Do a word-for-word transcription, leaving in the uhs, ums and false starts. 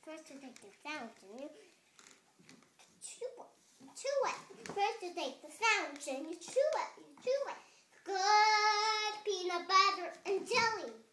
first you take the sandwich and you chew it. Chew it. First you take the sandwich and you chew it. You chew it. Good peanut butter and jelly.